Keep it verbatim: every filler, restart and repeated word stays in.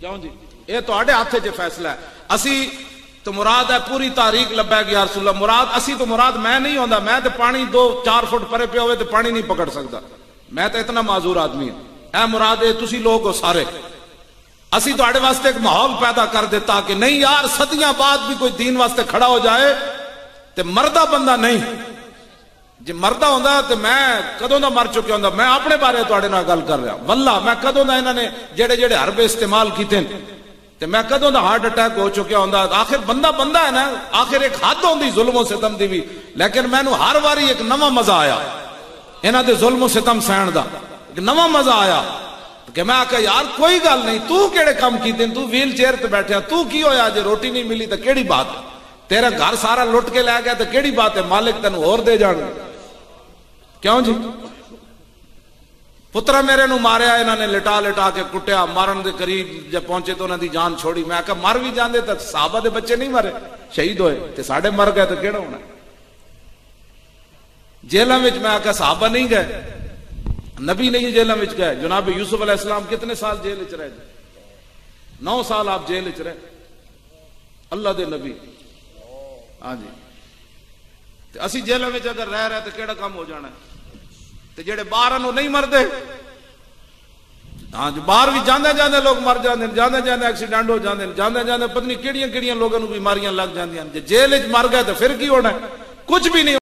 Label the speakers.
Speaker 1: क्यों जी? ये तुहाडे हाथ च फैसला है। असी तो मुराद है पूरी तारीख लब्बैक या रसूल अल्लाह। मुराद असी तो मुराद मैं नहीं होंदा, मैं तो पानी दो चार फुट परे पे होवे तो पानी नहीं पकड़ सकता, मैं तो इतना माजूर आदमी हूं। ऐ मुराद है तुसी लोग हो सारे। असी तुहाडे वास्ते एक माहौल पैदा कर देता कि नहीं यार सदियां बाद भी कोई दीन वास्ते खड़ा हो जाए ते मरदा बंदा नहीं। जे मरदा होंदा तो मैं कदों दा मर चुका होंदा। मैं अपने बारे तुहाडे नाल गल कर रहा वल्ला, मैं कदों दा इन्हां ने जेड़े जेड़े हरबे इस्तेमाल कीते ते मैं कदों दा हार्ट अटैक हो चुका होंदा। आखिर बंदा बंदा है ना, आखिर एक हद होंदी जुल्म सितम दी भी। लेकिन मैनू हर बारी एक नवा मजा आया इन्हां दे जुल्म सितम सहन दा, एक नवा मजा आया कि मैं आख्या यार कोई गल नहीं, तू केड़े काम कीते, तू व्हील चेयर ते बैठा, तू की होया जे रोटी नहीं मिली तो केड़ी बात है, तेरा घर सारा लुट के लै गया तो केड़ी बात है, मालिक तेन होर दे जाने। क्यों जी? पुत्रा मेरे नू मारिया इन्होंने, लिटा लिटा के कुटिया, मारन दे करीब जब पहुंचे तो उन्होंने जान छोड़ी। मैं आख्या मर भी जाते तो साहबा दे बच्चे नहीं मरे, शहीद होए, ते साडे मर गए तो केड़ा होना। जेलों में मैं आख्या साहबा नहीं गए, नबी नहीं जेलों में गए। जनाब यूसुफ अलैहिस्सलाम कितने साल जेल च रहे? नौ साल आप जेल च रहे, अल्लाह दे नबी। हाँ जी, असी जेलों में अगर रह रहे तो केड़ा काम हो जाना है। ते जेड़े बाहर नहीं मरते, हाँ जी बाहर भी जाते जाते लोग मर जाते, जाते जाते एक्सीडेंट हो जाते, जाते जाते पता नहीं किहड़ियां किहड़ियां लोगों को बीमारियां लग जांदियां। जे जेल च मर गए तो फिर की होना है? कुछ भी नहीं।